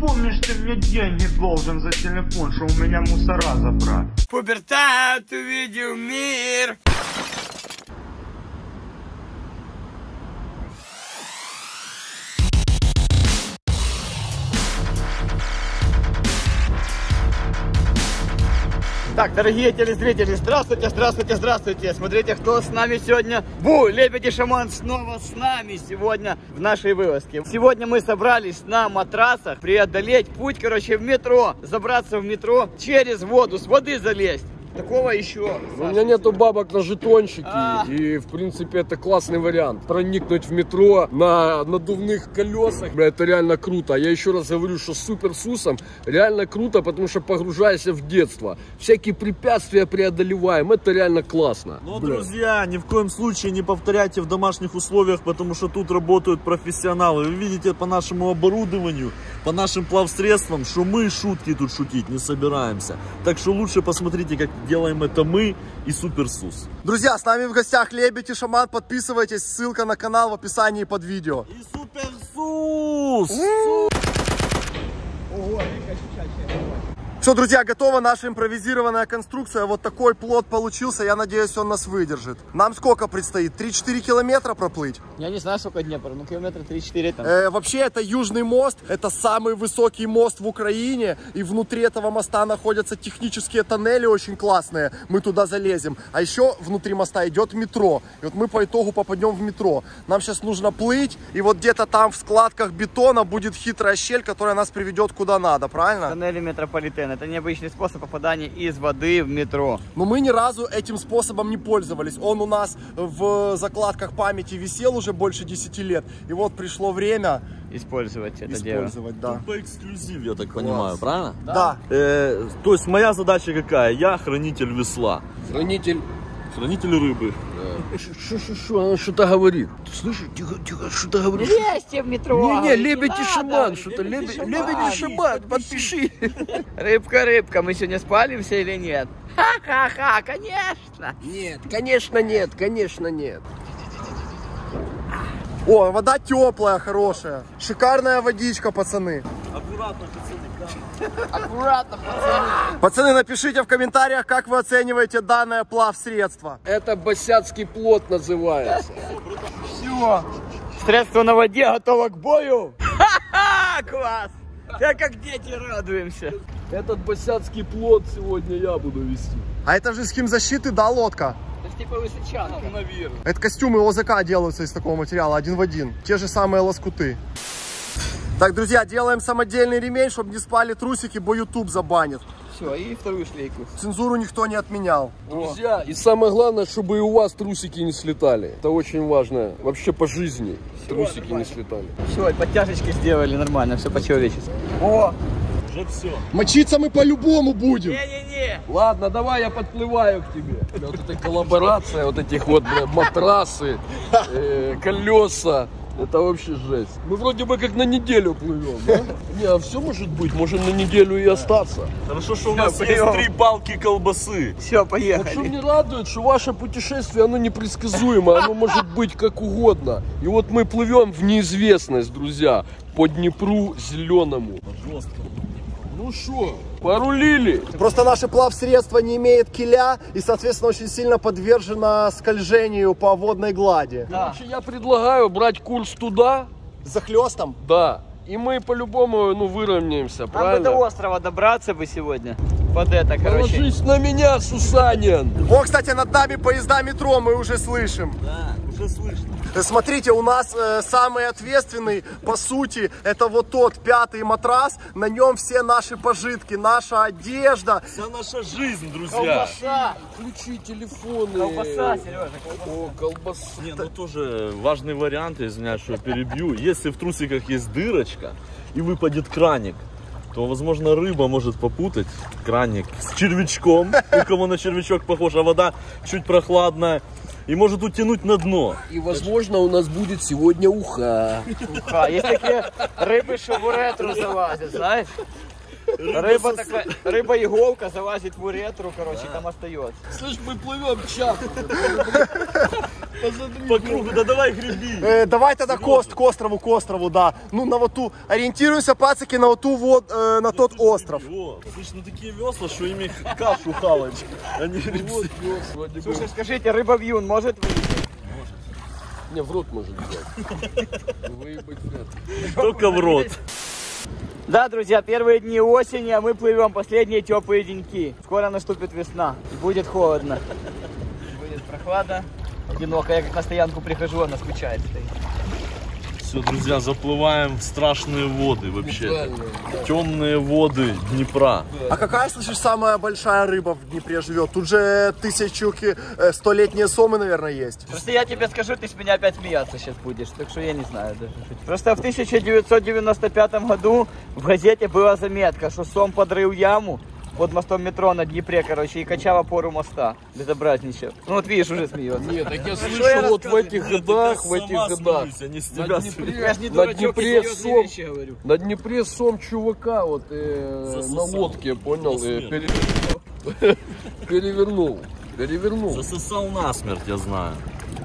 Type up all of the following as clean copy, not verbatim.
помнишь, ты мне деньги должен за телефон, что у меня мусора забрать. Пубертат увидел мир. Так, дорогие телезрители, здравствуйте, здравствуйте, здравствуйте. Смотрите, кто с нами сегодня. Лебедь и Шаман снова с нами сегодня в нашей вылазке. Сегодня мы собрались на матрасах преодолеть путь, в метро. Забраться в метро через воду, с воды залезть. Такого еще. У меня нету бабок на жетончики, и в принципе это классный вариант. Проникнуть в метро на надувных колесах, бля, это реально круто. Я еще раз говорю, что с суперсусом реально круто, потому что погружаешься в детство. Всякие препятствия преодолеваем, это реально классно. Но, друзья, ни в коем случае не повторяйте в домашних условиях, потому что тут работают профессионалы. Вы видите по нашему оборудованию, по нашим плавсредствам, что мы шутки тут шутить не собираемся. Так что лучше посмотрите, как делаем это мы и Суперсус. Друзья, с нами в гостях Лебедь и Шаман. Подписывайтесь, ссылка на канал в описании под видео. И Суперсус! Все, друзья, готова наша импровизированная конструкция. Вот такой плот получился. Я надеюсь, он нас выдержит. Нам сколько предстоит? 3-4 километра проплыть? Я не знаю, сколько Днепр, ну километра 3-4 там. Вообще, это Южный мост. Это самый высокий мост в Украине. И внутри этого моста находятся технические тоннели очень классные. Мы туда залезем. А еще внутри моста идет метро. И вот мы по итогу попадем в метро. Нам сейчас нужно плыть. И вот где-то там в складках бетона будет хитрая щель, которая нас приведет куда надо. Правильно? Тоннели метрополитена. Это необычный способ попадания из воды в метро. Но мы ни разу этим способом не пользовались. Он у нас в закладках памяти висел уже больше 10 лет. И вот пришло время использовать это дело. Да. По эксклюзив, я так понимаю, правильно? Да. То есть моя задача какая? Я хранитель весла. Хранитель рыбы. Она что-то говорит. Слышишь, тихо, что-то говорит. Лезьте в метро. Не, Лебедь и Шаман, что-то Лебедь и Шаман, подпиши. Рыбка, мы сегодня спалимся или нет? Ха-ха-ха, конечно. Нет, конечно нет. О, вода теплая, хорошая. Шикарная водичка, пацаны. Аккуратно, пацаны. Аккуратно, пацаны. Пацаны, напишите в комментариях, как вы оцениваете данное плавсредство. Это босяцкий плот называется. Все. Средство на воде готово к бою. Ха-ха, класс. Я как дети радуемся. Этот босяцкий плот сегодня я буду вести. А это же с химзащиты, да, лодка? Это типа высочанка. Наверное. Это костюмы ОЗК делаются из такого материала, один в один. Те же самые лоскуты. Так, друзья, делаем самодельный ремень, чтобы не спали трусики, бо YouTube забанит. Все, и вторую шлейку. Цензуру никто не отменял. Друзья, и самое главное, чтобы и у вас трусики не слетали. Это очень важно. Вообще по жизни трусики не слетали. Все, и подтяжечки сделали нормально, все по-человечески. О! Уже все. Мочиться мы по-любому будем. Не-не-не. Ладно, давай я подплываю к тебе. Вот эта коллаборация, вот этих вот матрасы, колеса. Это вообще жесть. Мы вроде бы как на неделю плывем, да? Не, а все может быть, можем на неделю и остаться. Хорошо, что у нас есть 3 балки колбасы. Все, Вот что поехали. мне радует, что ваше путешествие, оно непредсказуемо, оно может быть как угодно. И вот мы плывем в неизвестность, друзья, по Днепру зеленому. Ну что, порулили? Просто наше плавсредство не имеет киля и, соответственно, очень сильно подвержено скольжению по водной глади. Короче, я предлагаю брать курс туда, С захлестом? да, и мы по-любому, выровняемся, Нам бы правильно? до острова добраться бы сегодня. Под это, короче. Положись на меня, Сусанин! О, кстати, над нами поезда метро мы уже слышим. Да, уже слышно. Смотрите, у нас самый ответственный, по сути, это вот тот 5-й матрас. На нем все наши пожитки, наша одежда. Вся наша жизнь, друзья. Колбаса. Включи телефоны. Колбаса, Сережа, колбаса. О, колбаса. Не, ну тоже важный вариант, я извиняюсь, что я перебью. Если в трусиках есть дырочка и выпадет краник, то, возможно, рыба может попутать краник с червячком, у кого на червячок похож, а вода чуть прохладная, и может утянуть на дно. И, возможно, у нас будет сегодня уха. Уха. Есть такие рыбы, что в уретру залазят, знаешь? Рыба иголка залазит в уретру, короче, там остается. Слышь, мы плывем час. По кругу, да давай греби. Давай тогда к острову, да. Ну, на вот ту, ориентируемся, пацаки, на вот ту вот, на тот остров. О, слышь, ну такие весла, что ими кашу хавать. Они рыбы. Слушай, скажите, рыба-вьюн может вылететь? Не, в рот может взять. Выебать вряд ли. Только в рот. Да, друзья, первые дни осени, а мы плывем последние теплые деньки. Скоро наступит весна, и будет холодно. Будет прохлада, одиноко. Я как на стоянку прихожу, она скучает стоит. Все, друзья, заплываем в страшные воды вообще. Темные воды Днепра. А какая, слышишь, самая большая рыба в Днепре живет? Тут же 100-летние сомы, наверное, есть. Просто я тебе скажу, ты с меня опять смеяться сейчас будешь, так что я не знаю даже. Просто в 1995 году в газете была заметка, что сом подрыл яму под мостом метро на Днепре, короче, и качал опору моста. Безобразничал. Ну вот видишь, уже смеется. Нет, так я что слышу, я вот в этих годах, Они с тебя Я же не на дурачок, Днепре я серьезные сом, вещи говорю. на Днепре сом чувака вот на лодке, понял, перевернул. Засосал насмерть, я знаю.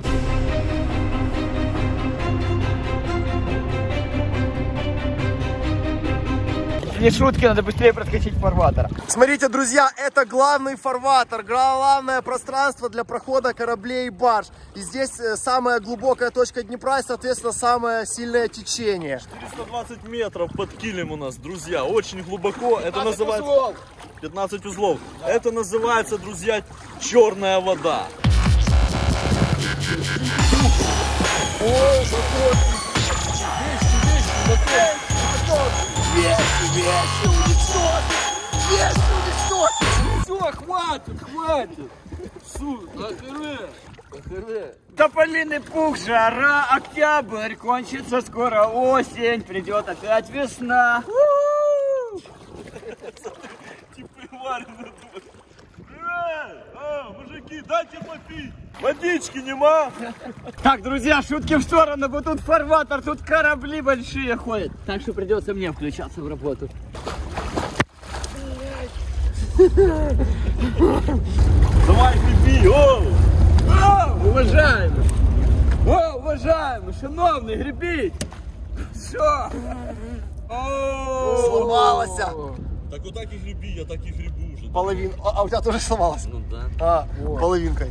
Не шутки, надо быстрее проскочить фарватер. Смотрите, друзья, это главный фарватер, главное пространство для прохода кораблей и барж. И здесь самая глубокая точка Днепра и, соответственно, самое сильное течение. 420 метров под килем у нас, друзья. Очень глубоко. Это называется... 15 узлов. Это называется, друзья, черная вода. Все, хватит. Тополиный пух, жара, октябрь, кончится скоро осень, придет опять весна. Мужики, дайте попить. Водички нема. Так, друзья, шутки в сторону, вот тут фарватер, тут корабли большие ходят. Так что придется мне включаться в работу. Давай греби, Уважаемый, шановний, гребіть. Все. Сломалась. Так вот так и греби, я так и гребу уже. Половина. А у тебя тоже сломалась? Ну да. Половинкой.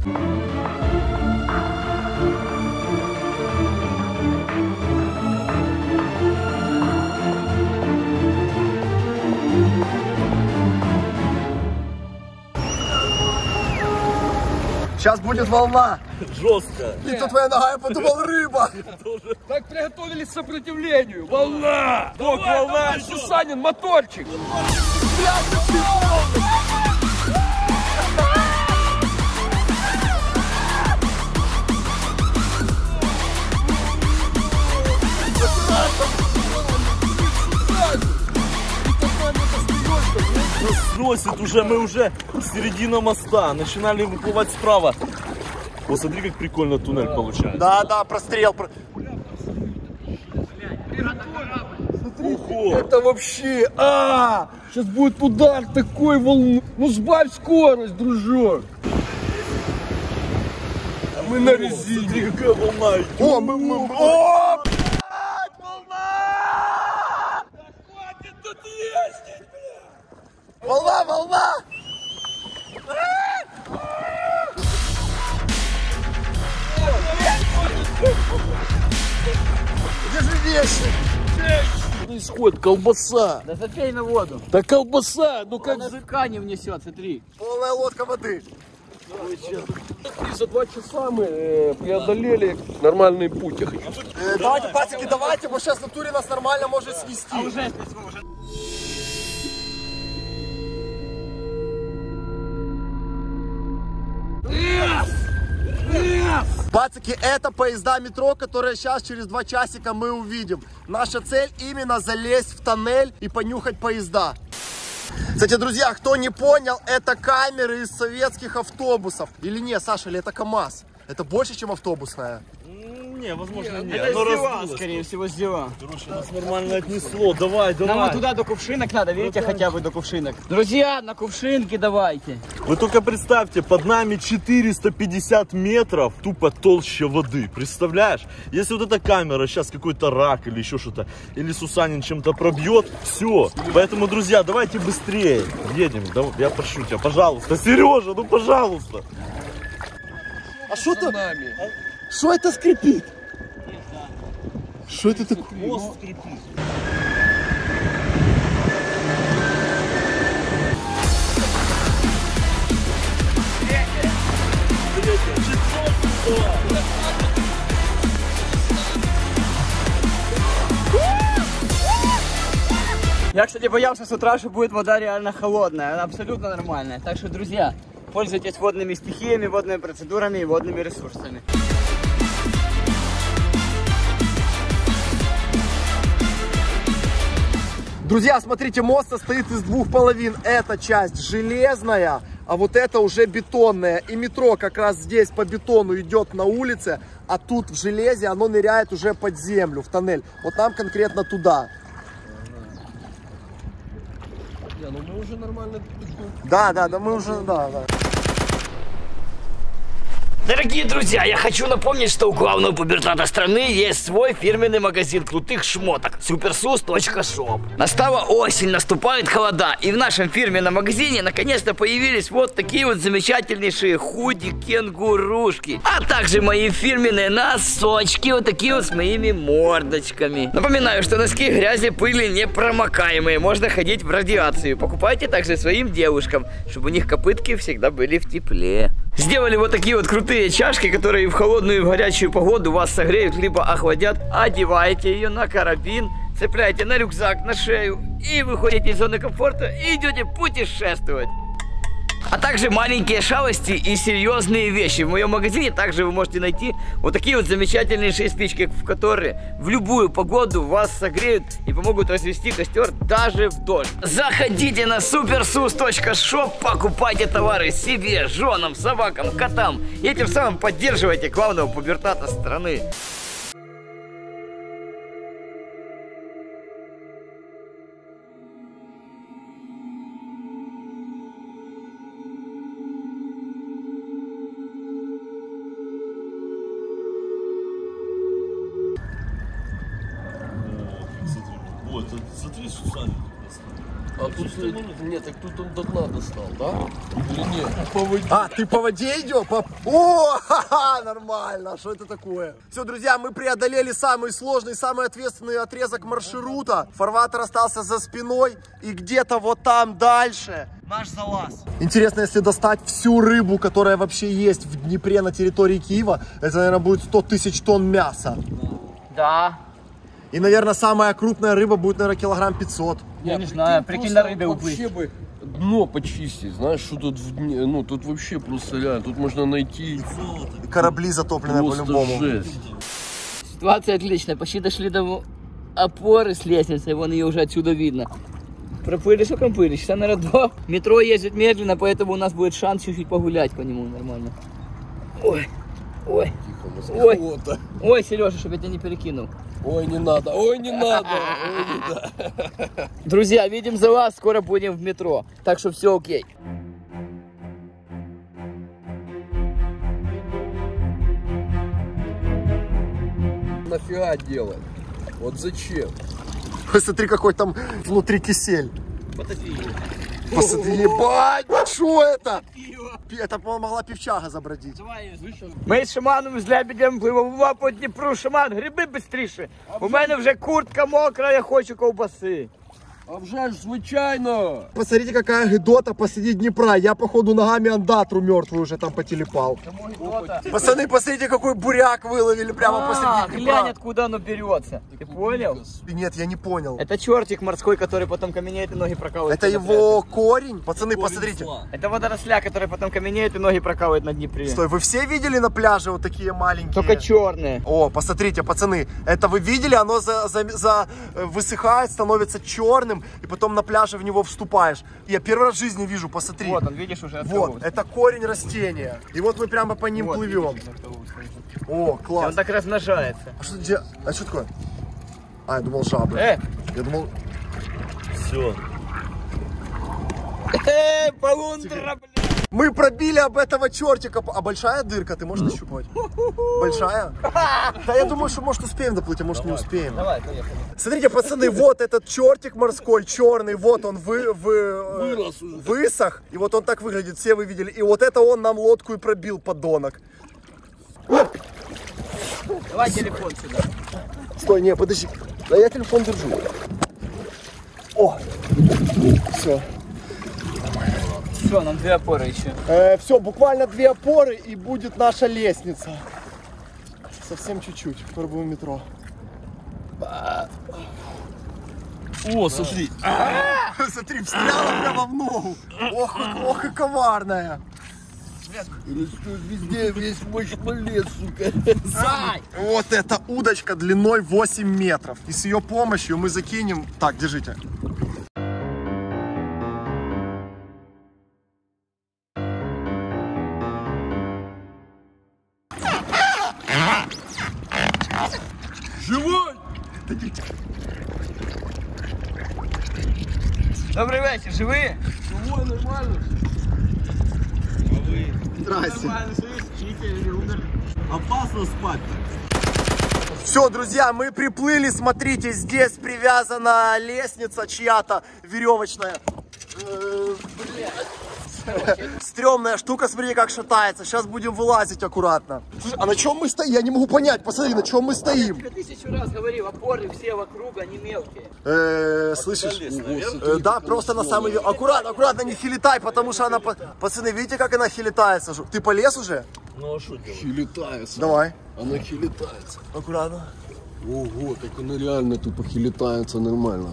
Сейчас будет волна. Жестко. И тут твоя нога, я подумал, рыба. Так приготовились к сопротивлению. Волна! Волна! Сусанин, моторчик! Сносит уже, мы уже середина моста, начинали выплывать справа. Вот смотри, как прикольно туннель получается. Да, прострел. Ого! Это вообще... Сейчас будет удар такой волны. Ну сбавь скорость, дружок. Мы на резине. Смотри, какая волна. О, О! Хватит тут ездить, бля! Волна! Держи вещи. Происходит колбаса. Да запей на воду. Да колбаса, ну как Она ткани внесет, смотри. Полная лодка воды. И за 2 часа мы преодолели нормальный путь. Я хочу. Давайте, пацаны, давайте, потому сейчас в натуре нас нормально может снести. Уже. Пацаки, это поезда метро, которые сейчас через 2 часика мы увидим. Наша цель именно залезть в тоннель и понюхать поезда. Кстати, друзья, кто не понял, это камеры из советских автобусов. Или не, Саша, или это КамАЗ? Это больше, чем автобусная? не, возможно, не. Это Оно сдела, раздулось. скорее всего, сдела. Короче, нас нормально отнесло. Давай, Нам давай. вот туда до кувшинок надо, видите, хотя бы до кувшинок. Друзья, на кувшинки давайте. Вы только представьте, под нами 450 метров тупо толще воды. Представляешь? Если вот эта камера сейчас какой-то рак или еще что-то, или Сусанин чем-то пробьет, все. Поэтому, друзья, давайте быстрее едем. Я прошу тебя, пожалуйста. Сережа, ну пожалуйста. А что За то? нами. Что это скрипит? Что это такое? Мост скрипит. Я, кстати, боялся с утра, что будет вода реально холодная. Она абсолютно нормальная. Так что, друзья, пользуйтесь водными стихиями, водными процедурами и водными ресурсами. Друзья, смотрите, мост состоит из двух половин. Эта часть железная, а вот это уже бетонная. И метро как раз здесь по бетону идет на улице, а тут в железе оно ныряет уже под землю, в тоннель. Вот нам конкретно туда. Не, ну мы уже нормально. Да, мы уже, да. Дорогие друзья, я хочу напомнить, что у главного пубертата страны есть свой фирменный магазин крутых шмоток supersus.shop. Настала осень, наступают холода, и в нашем фирменном магазине наконец-то появились вот такие вот замечательнейшие худи кенгурушки, а также мои фирменные носочки, вот такие вот с моими мордочками. Напоминаю, что носки грязи, пыли непромокаемые, можно ходить в радиацию. Покупайте также своим девушкам, чтобы у них копытки всегда были в тепле. Сделали вот такие вот крутые чашки, которые в холодную и в горячую погоду вас согреют, либо охладят. Одеваете ее на карабин, цепляете на рюкзак, на шею и выходите из зоны комфорта и идете путешествовать. А также маленькие шалости и серьезные вещи. В моем магазине также вы можете найти вот такие вот замечательнейшие спички, в которые в любую погоду вас согреют и помогут развести костер даже в дождь. Заходите на supersus.shop, покупайте товары себе, женам, собакам, котам и этим самым поддерживайте главного пубертата страны. Ой, смотри, Сусанин. А тут нет, так тут он до дна достал, да? Или нет? По воде. А, ты по воде идешь? О, ха-ха, нормально, а что это такое? Все, друзья, мы преодолели самый сложный, самый ответственный отрезок маршрута. Фарватер остался за спиной, и где-то вот там дальше наш залаз. Интересно, если достать всю рыбу, которая вообще есть в Днепре на территории Киева, это, наверное, будет 100 тысяч тонн мяса. Да. И, наверное, самая крупная рыба будет, наверное, килограмм 500. Я не знаю, прикинь, на рыбе уплыть. Вообще бы дно почистить, знаешь, что тут в дне, ну тут вообще просто реально, тут можно найти Корабли затопленные просто по-любому. жесть. Ситуация отличная, почти дошли до опоры с лестницей, вон ее уже отсюда видно. Проплыли, сколько плыли? Часа, наверное, 2. Метро ездит медленно, поэтому у нас будет шанс чуть-чуть погулять по нему нормально. Ой, ой, ой, ой, Сережа, чтобы я тебя не перекинул. Ой, не надо, ой, не надо, ой, не надо. Друзья, видим за вас, скоро будем в метро, так что все окей. Нафига делать? Вот зачем? Посмотри, какой там внутри кисель. Подожди. Посмотри, ебать, что это? Это, по-моему, могла пивчага забродить. Ми з Шаманом, з Лебедем пливемо по Дніпру. Шаман, гриби бистріше. У мене вже куртка мокра, я хочу ковбаси. А вже ж, звичайно. Посмотрите, какая гидота посреди Днепра. Я, походу, ногами андатру мертвую уже там потелепал. Пацаны, посмотрите, какой буряк выловили прямо посреди Днепра. Глянь, откуда оно берется. Ты понял? Нет, я не понял. Это чертик морской, который потом каменеет и ноги прокалывает. Это его корень? Пацаны, посмотрите. Это водоросля, который потом каменеет и ноги прокалывает на Днепре. Стой, вы все видели на пляже вот такие маленькие? Только черные. О, посмотрите, пацаны, это вы видели? Оно высыхает, становится черным. синим, и потом на пляже в него вступаешь. Я первый раз в жизни вижу, посмотри. Вот он, видишь, уже Вот, открылся. это корень растения. И вот мы прямо по ним Вот, плывем. видишь, открылся. О, Он класс. так размножается. А что такое? А, я думал жабы. Я думал... Все. Полундра, блядь. Мы пробили об этого чертика. А большая дырка, ты можешь нащупать? Большая? Да я думаю, что может успеем доплыть, а может не успеем. Давай, поехали. Смотрите, пацаны, вот этот чертик морской, черный, вот он высох. И вот он так выглядит, все вы видели. И вот это он нам лодку и пробил, подонок. Давай телефон сюда. Стой, не, подожди. Да я телефон держу. О, все. Все, нам 2 опоры еще. Все, буквально 2 опоры и будет наша лестница. Совсем чуть-чуть, пробуем метро. О, смотри. Смотри, встряла прямо в ногу. Ох и коварная. Везде весь мощь лес, сука. Вот эта удочка длиной 8 метров. И с ее помощью мы закинем... Так, держите. Живой! Добрый вечер, живые? Живой, нормально. Здрасте. Опасно спать. Все, друзья, мы приплыли. Смотрите, здесь привязана лестница чья-то веревочная. Стрёмная штука, смотрите, как шатается. Сейчас будем вылазить аккуратно. Слушай, а на чем мы стоим? Я не могу понять. Посмотри, на чем мы стоим. Я 1000 раз говорил, опоры все вокруг, они мелкие. Слышишь? Да, просто на самый верх. Аккуратно, аккуратно, не хилитай, потому что она... Пацаны, видите, как она хилитается? Ты полез уже? Ну а что делать? Хилитается. Давай. Она хилитается. Аккуратно. Ого, так она реально тупо хилитается нормально.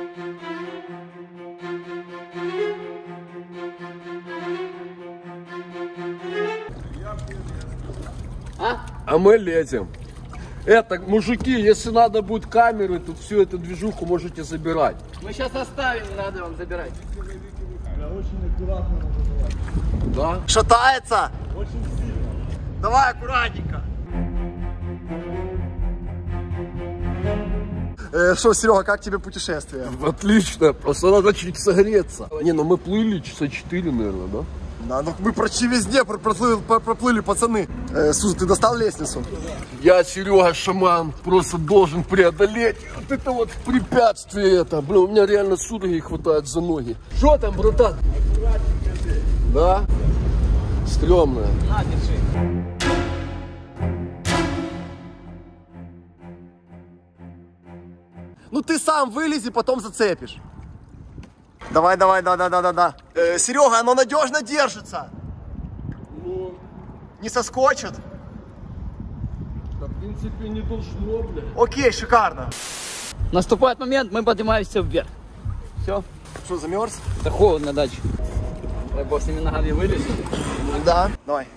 А мы лезем. Это, мужики, если надо будет камеры, то всю эту движуху можете забирать. Мы сейчас оставим, не надо вам забирать. Да? Шатается? Очень сильно. Давай аккуратненько. Что, Серега, как тебе путешествие? Отлично, просто надо чуть согреться. Не, ну мы плыли часа 4, наверное, да? Да, ну мы почти везде проплыли, пацаны. Слушай, ты достал лестницу? Я, Серега Шаман, просто должен преодолеть вот это вот препятствие это. Блин, у меня реально судороги хватает за ноги. Что там, братан? Да? Стрёмная. На, держи. Ну ты сам вылези, потом зацепишь. Давай, давай, да. Серега, оно надежно держится. Ну, Не соскочит. да, в принципе, не должно, блядь. Окей, шикарно. Наступает момент, мы поднимаемся вверх. Все. Что, замерз? Это холодно на даче. Дай бог с ними ногами вылез. Да. Давай.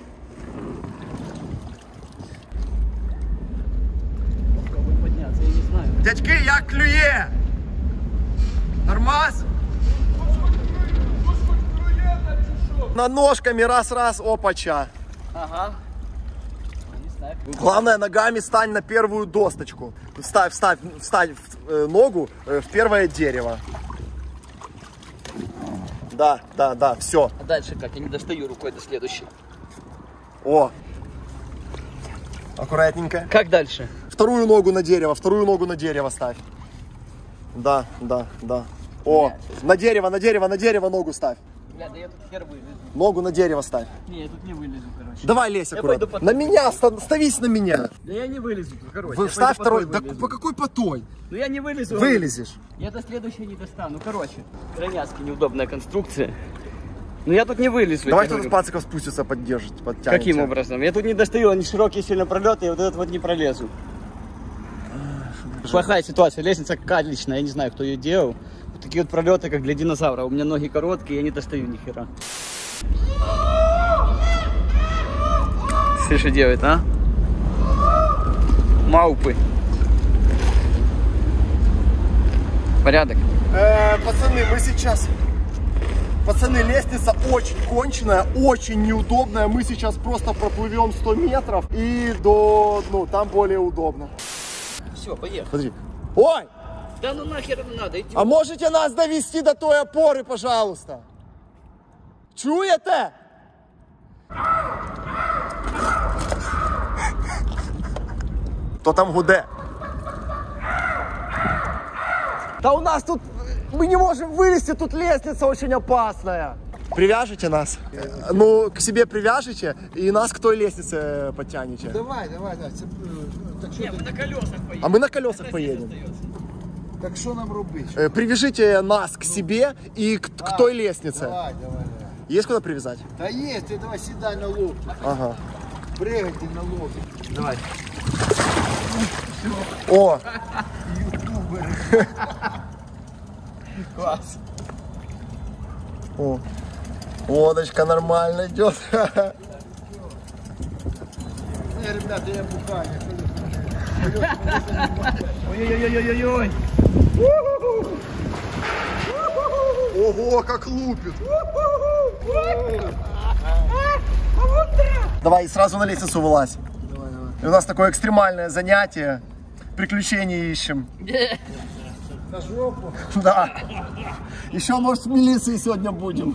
Попробуй подняться, я не знаю. Дядьки, як клює? Нормас? На ножками раз-раз, опача. Ага. Не знаю. Главное, ногами стань на первую досточку. Вставь ногу в первое дерево. Да, все. А дальше как? Я не достаю рукой до следующей. О. Аккуратненько. Как дальше? Вторую ногу на дерево ставь. Да. О, на дерево ногу ставь. Бля, да я тут хер вылезу. Ногу на дерево ставь. Не, я тут не вылезу, короче. Давай лезь Я аккуратно. пойду На меня, ставись на меня. Да я не вылезу, короче. Я Вставь пойду второй. по Да той вылезу. по какой по той? Ну я не вылезу. Вылезешь. Я до следующей не достану. Короче, крайняцки неудобная конструкция. Ну я тут не вылезу. Давай я кто-то говорю. с пациков спустится, поддержит, подтянет. Каким тебя. образом? Я тут не достаю, они широкие сильно пролеты, я вот этот вот не пролезу. Плохая ситуация, лестница катличная, я не знаю, кто ее делал. Вот такие вот пролеты, как для динозавра. У меня ноги короткие, я не достаю ни хера. Смотри, что делает, а? Маупы. Порядок. Пацаны, мы сейчас... Пацаны, лестница очень конченая, очень неудобная. Мы сейчас просто проплывем 100 метров и до... Ну, там более удобно. Все, поехали. Подожди. Ой! Да ну нахер не надо, иди. А можете нас довести до той опоры, пожалуйста? Чуете? Кто там гуде? Да у нас тут... Мы не можем вылезти, тут лестница очень опасная. Привяжете нас? Ну, к себе привяжете и нас к той лестнице подтянете. Давай. Так що, Не, мы на колесах поедем. А мы на колесах поедем. так що нам робити? Привяжите нас к себе и к той лестнице. Давай. Есть куда привязать? Та є, ти давай сідай на лодку. Ага. Пригай ти на лодку. Давай. О! Класс. О! Лодочка нормально идет. Не, ребята, я бухаю. Ой-ой-ой-ой-ой. Ого, как лупит! Давай сразу на лестницу вылазь. Давай. И у нас такое экстремальное занятие. Приключения ищем. На жопу. Да. Еще, может, в милиции сегодня будем.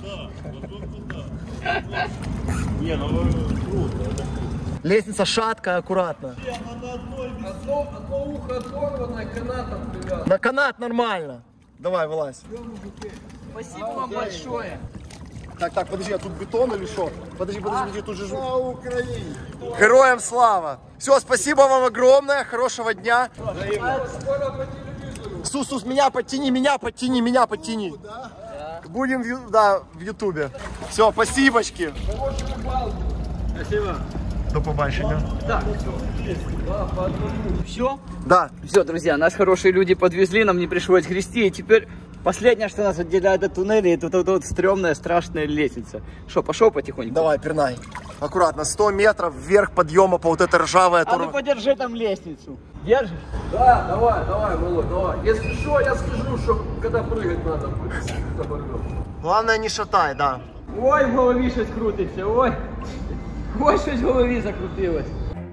Не, ну круто. Лестница шаткая, аккуратно. Одно ухо оторванное, канатом привязано. На канат нормально. Давай, вылазь. Спасибо вам большое. Так, подожди, а тут бетон или что? Подожди, тут же... Слава Україні! Героям слава! Все, спасибо вам огромное, хорошего дня. Сус, меня подтяни. Будем в Ютубе. Все, спасибочки. Спасибо. До побачення. Все? Да. Все, друзья, нас хорошие люди подвезли, нам не пришлось грести, и теперь последнее, что нас отделяет от туннеля, это вот стрёмная, страшная лестница. Что, пошел потихоньку? Давай, пирнай. Аккуратно, 100 метров вверх подъема по вот этой ржавой А ну оторве. подержи там лестницу. Держишь? Да, давай, Володь, давай. Если что, я скажу, что когда прыгать надо будет. Главное, не шатай, да. Ой, в голове щось крутиться, ой. Ой, щось в голове закрутилось.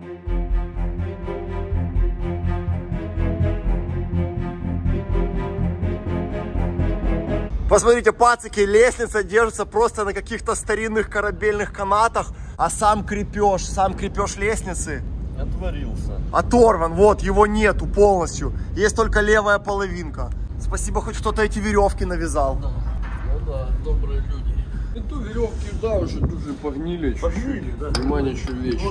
Посмотрите, пацики, лестница держится просто на каких-то старинных корабельных канатах, а сам крепеж лестницы Отварился. оторван, вот, его нету полностью, есть только левая половинка. Спасибо, хоть кто-то эти веревки навязал. Ну да, добрые люди. И ту веревки, да, уже дуже погнили. Погнили, да. Внимание, что вещи.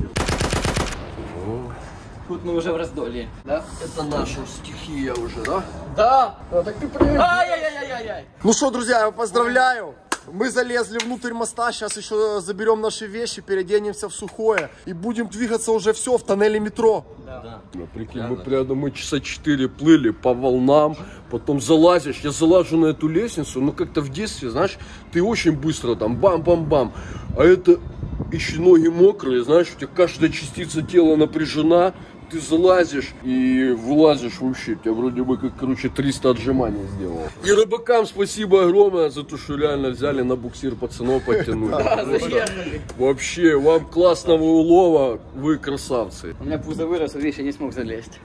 Тут мы уже в раздолье, да? Это наша стихия уже, да? Да. А, так ты прыгай. Ай-яй-яй-яй-яй. Ну что, друзья, я поздравляю. Мы залезли внутрь моста, сейчас еще заберем наши вещи, переоденемся в сухое и будем двигаться уже все в тоннеле метро. Ну, прикинь, мы часа 4 плыли по волнам, потом залазишь, я залажу на эту лестницу, ну как-то в детстве, знаешь, ты очень быстро там бам-бам-бам, а это еще ноги мокрые, знаешь, у тебя каждая частица тела напряжена, ты залазишь и вылазишь вообще, тебя вроде бы как, короче, 300 отжиманий сделал. И рыбакам спасибо огромное за то, что реально взяли на буксир пацанов, подтянули. Вообще, вам классного улова, вы красавцы. У меня пузо вырос, видишь, я не смог залезть.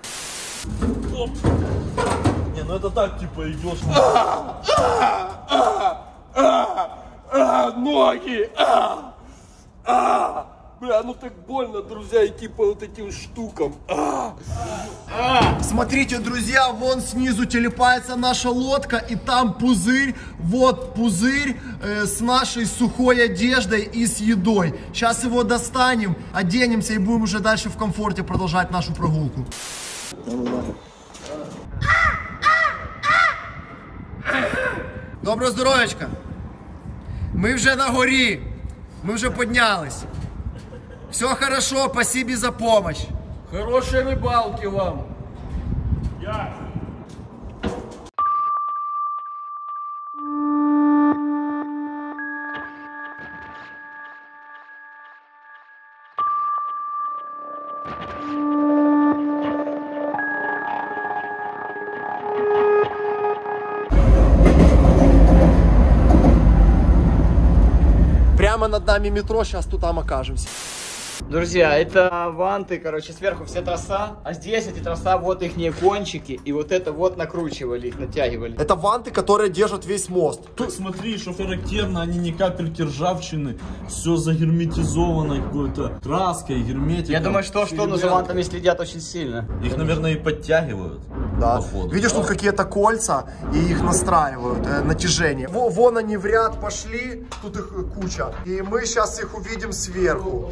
Не, ну это так, типа, идешь. Ноги! Бля, ну так больно, друзья, идти по вот этим штукам. Смотрите, друзья, вон снизу телепается наша лодка, и там пузырь, вот пузырь с нашей сухой одеждой и с едой. Сейчас его достанем, оденемся и будем уже дальше в комфорте продолжать нашу прогулку. Доброго здоров'ячка! Ми вже на горі, ми вже піднялись. Все хорошо, спасибо за помощь. Хорошей рыбалки вам. прямо над нами метро, сейчас тут там окажемся. Друзья, это ванты, короче, сверху все троса, а здесь эти троса, вот их кончики, и вот это вот накручивали их, натягивали. Это ванты, которые держат весь мост. Тут смотри, что характерно, они ни капельки ржавчины, все загерметизовано какой-то краской, герметиком. Я думаю, что но за вантами следят очень сильно. Их, наверное, и подтягивают. Да. Походу. Видишь, тут какие-то кольца, и их настраивают, натяжение. Вон они в ряд пошли, тут их куча. И мы сейчас их увидим сверху.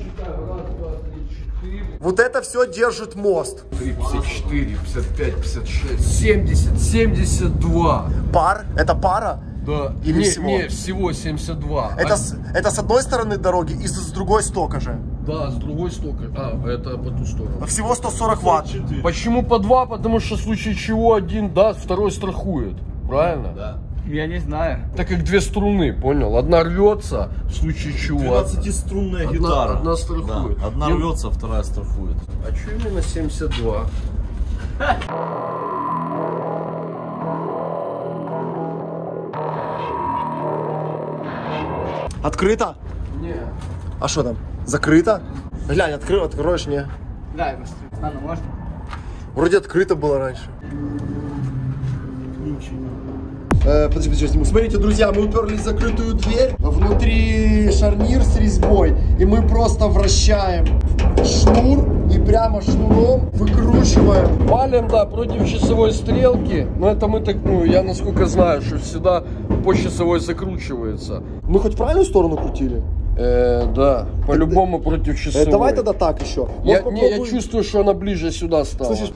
Вот это все держит мост. 54, 55, 56, 70, 72. Пар? Это пара? Да. Или всего? Не, всего 72. Это с одной стороны дороги и с другой стока же. Да, с другой стороны. Это по ту сторону. Всего 140 ватт. Почему по 2? Потому что в случае чего один даст, второй страхует. Правильно? Да. Я не знаю. Так как две струны, понял? Одна рвется, в случае чего. 12-струнная гитара. Одна страхует. Да. Одна рвется, вторая страхует. А что именно 72? Открыто? Не. А что там? Закрыто? Глянь, откроешь, не? Да, я посмотрю. А, ну можно? Вроде открыто было раньше. Подожди, смотрите, друзья, мы уперлись в закрытую дверь. Внутри шарнир с резьбой. И мы просто вращаем шнур и прямо шнуром выкручиваем. Палим, да, против часовой стрелки. Но это мы так, я насколько знаю, что всегда по часовой закручивается. Мы хоть в правильную сторону крутили? Да, по-любому против часовой. Давай тогда так еще. Я чувствую, что она ближе сюда стала. Слышишь?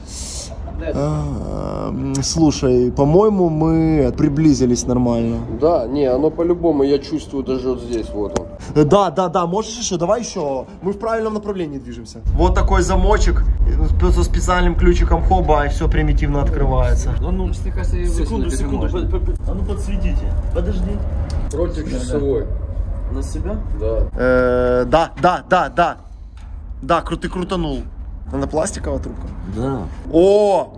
Слушай, по-моему, мы приблизились нормально. Да, не, оно по-любому, я чувствую даже вот здесь, вот он. Да, можешь еще, давай еще. Мы в правильном направлении движемся. Вот такой замочек со специальным ключиком хоба, и все примитивно открывается. Ну, секунду. А ну подсветите. Подожди. Против часовой. На себя? Да. Да. Да, ты крутанул. Она пластиковая трубка? Да. О!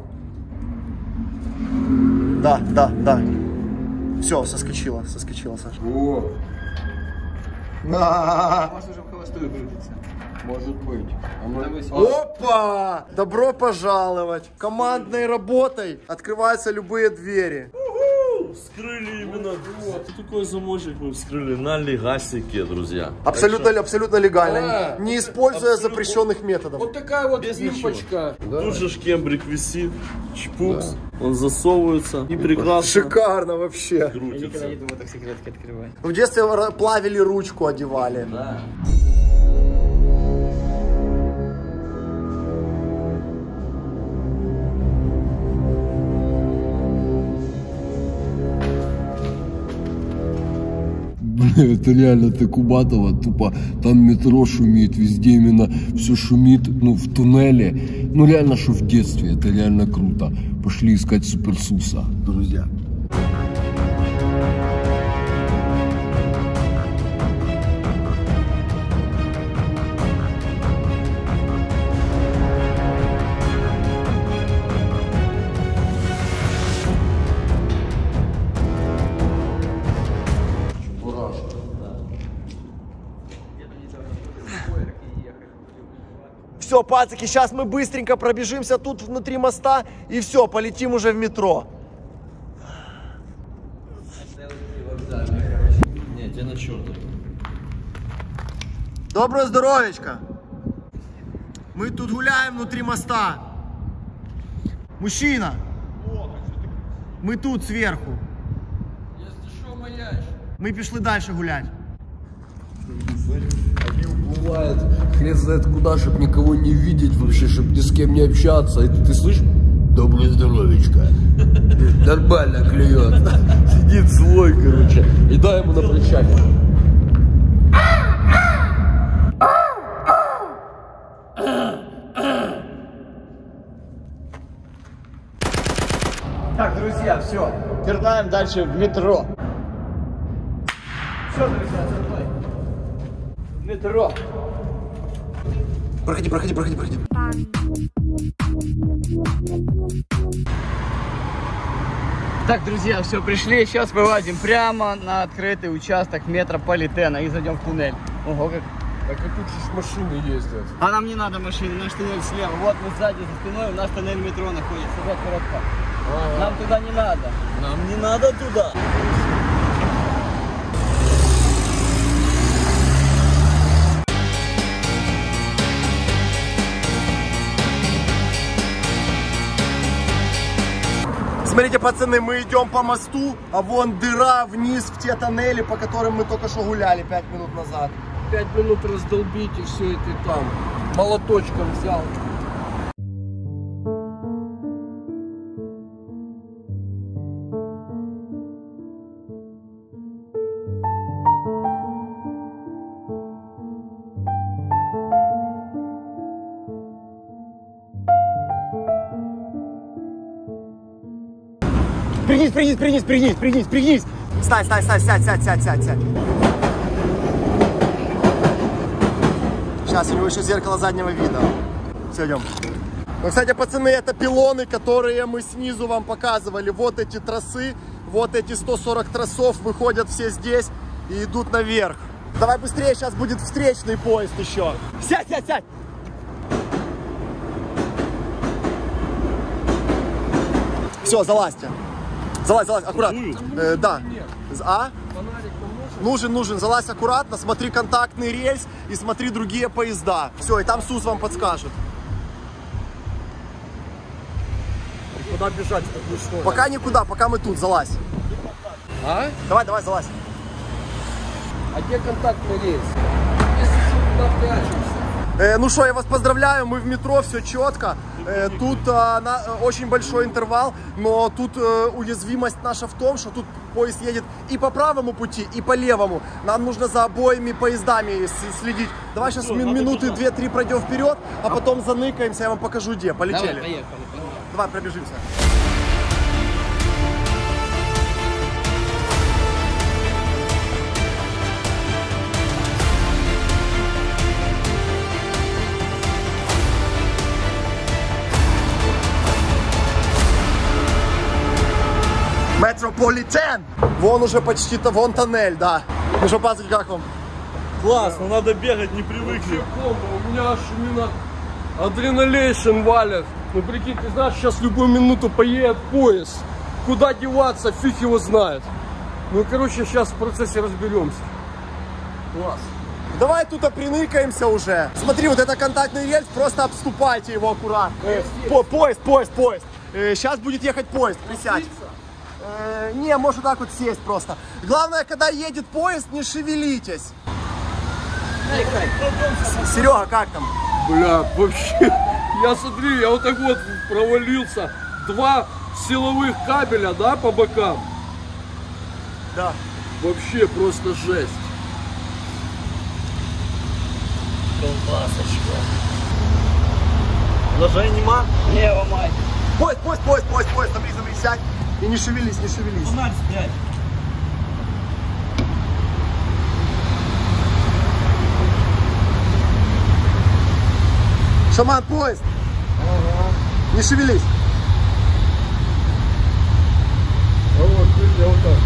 Да. Все, соскочила, Саша. О, Может уже в холостую крутится. может быть. Опа! Добро пожаловать! Командной работой открываются любые двери. Вскрыли именно. Такой замочек мы вскрыли на легасике, друзья. Абсолютно легально, Да. не используя Абсолютно. запрещенных методов. Вот такая вот Без пимпочка. Да. Тут же шкембрик висит, чпукс, он засовывается и прекрасно Шикарно вообще. Я крутится. никогда не думал так секретки открывать. В детстве плавили ручку, одевали. Да. Это реально Кубатово, тупо там метро шумит, везде именно все шумит, в туннеле, реально, что в детстве, это реально круто. Пошли искать Суперсуса, друзья. Все, пацаки, сейчас мы быстренько пробежимся тут внутри моста и все, полетим уже в метро. Нет, тебе на черта. Доброе здоровечко. Мы тут гуляем внутри моста. Мужчина. Мы тут сверху. Мы пішли дальше гулять. Они уплывают, хрен знает куда, чтобы никого не видеть вообще, чтобы ни с кем не общаться. И ты слышишь? Доброе здоровечко. Нормально клюет. Сидит злой, короче. И дай ему на причале. Так, друзья, все. Пернаем дальше в метро. Все, друзья, за мной. В метро. Проходи. Так, друзья, все, пришли. Сейчас вылазим прямо на открытый участок метрополитена и зайдем в туннель. Ого, как. Так и тут же машины ездят. А нам не надо машины, наш туннель слева. Вот мы сзади за спиной, у нас туннель метро находится. Вот коротко. Нам туда не надо. Нам не надо туда. Смотрите, пацаны, мы идем по мосту, а вон дыра вниз в те тоннели, по которым мы только что гуляли 5 минут назад. 5 минут раздолбить и все это и там. Молоточком взял. Пригнись. Сядь. Сейчас, у него еще зеркало заднего вида. Все, идем. Ну, кстати, пацаны, это пилоны, которые мы снизу вам показывали. Вот эти тросы, вот эти 140 тросов выходят все здесь и идут наверх. Давай быстрее, сейчас будет встречный поезд еще. Сядь. Все, залазьте. Залазь, аккуратно. Да. А? Нужен. Залазь аккуратно, смотри контактный рельс и смотри другие поезда. Все, и там СУС вам подскажет. Куда бежать? Пока никуда, пока мы тут, залазь. А? Давай, залазь. А где контактный рейс? Если сюда прячемся. Ну что, я вас поздравляю, мы в метро, все четко. Тут очень большой интервал, но тут уязвимость наша в том, что тут поезд едет и по правому пути, и по левому. Нам нужно за обоими поездами следить. Давай сейчас минуты 2-3 пройдем вперед, а потом заныкаемся, я вам покажу где. Полетели. Давай, поехали. Давай, пробежимся. Метрополитен! Вон уже почти, вон тоннель, да. Ну что, пацаны, как вам? Классно, надо бегать, не привыкли. У меня аж именно адреналейшн валят. Ну прикинь, ты знаешь, сейчас любую минуту поедет поезд. Куда деваться, фиг его знает. Ну короче, сейчас в процессе разберемся. Класс. Давай тут приныкаемся уже. Смотри, вот это контактный рельс, просто обступайте его аккуратно. Поезд. Сейчас будет ехать поезд, присядь. Не, можешь вот так вот сесть просто. Главное, когда едет поезд, не шевелитесь. Серега, как там? Бля, вообще, я смотри, я вот так вот провалился. 2 силовых кабеля, да, по бокам? Да. Вообще просто жесть. Колбасочка. Ножей нема? Не, ломай. Поезд, смотри, сядь. И не шевелись. Фонарь спрячь. Шаман, поезд. Не шевелись. А вот, я вот так.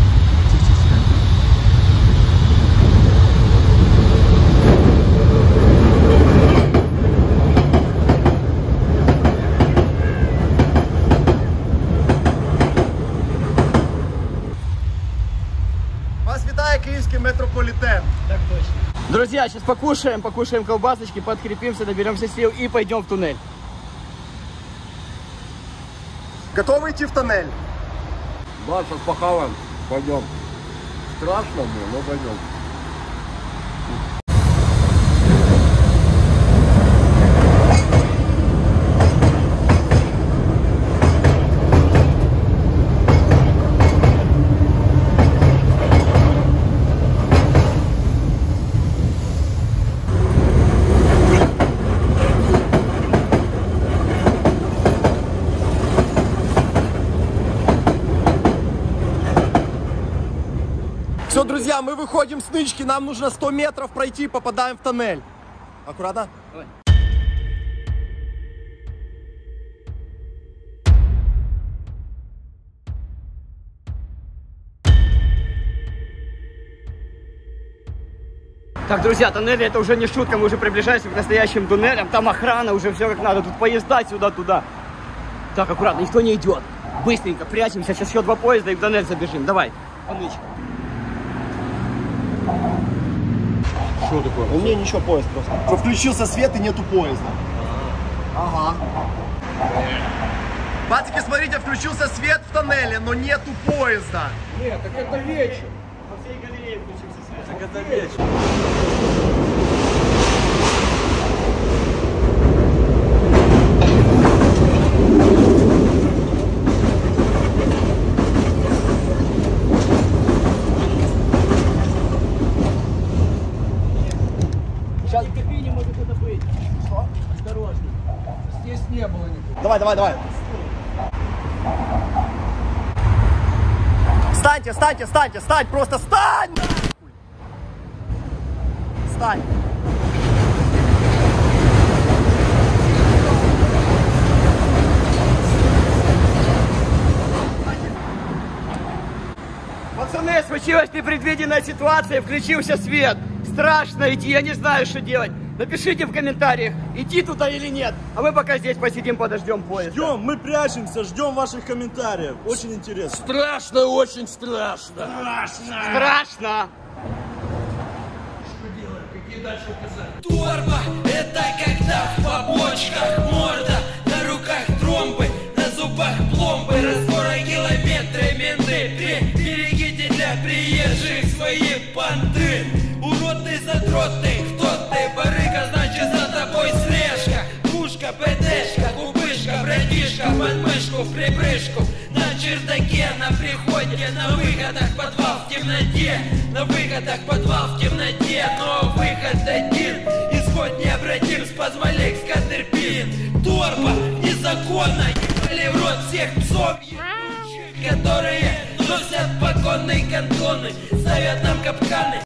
Вас вітає київський метрополитен. Так точно. Друзья, сейчас покушаем колбасочки, подкрепимся, наберемся сил и пойдем в туннель. Готовы идти в тоннель? Да, сейчас похаваем. Пойдем. Страшно было, но пойдем. Все, друзья, мы выходим с нычки, нам нужно 100 метров пройти, попадаем в тоннель. Аккуратно. Давай. Так, друзья, тоннели это уже не шутка, мы уже приближаемся к настоящим туннелям. Там охрана, уже все как надо, тут поезда сюда-туда. Так, аккуратно, никто не идет. Быстренько прячемся, сейчас еще 2 поезда и в тоннель забежим. Давай, Паныч. Что такое? У меня ничего, поезд просто. Включился свет и нету поезда. Ага. Пацики, смотрите, включился свет в тоннеле, но нету поезда. Нет, так это вечер. По всей галерее включился свет. Так это вечер. Сейчас в кабине может кто-то быть. Что? Осторожно. Здесь не было никого. Давай, давай, давай. Встаньте, встаньте, встаньте, встань, просто встань! Встань. Пацаны, случилась непредвиденная ситуация, включился свет. Страшно идти, я не знаю, что делать. Напишите в комментариях, идти туда или нет. А мы пока здесь посидим, подождем поезд. Ждем, мы прячемся, ждем ваших комментариев. Очень интересно. Страшно, очень страшно. Страшно. Торба – это когда в побочках морда, на руках тромбы, на зубах пломбы, разбора километры, менты, берегите для приезжих свои понты. Уродный, задротный, кто ты, барыга, значит за тобой слежка. Пушка, ПДшка, кубышка, братишка, под мышку, в припрыжку. На чердаке, на приходе, на выходах подвал в темноте. На выходах подвал в темноте, но выход один. Исход необратим, спазмолек, скатерпин. Торба незаконно, ебали в рот всех псов ебучих, которые носят погонные кантоны, ставят нам капканы.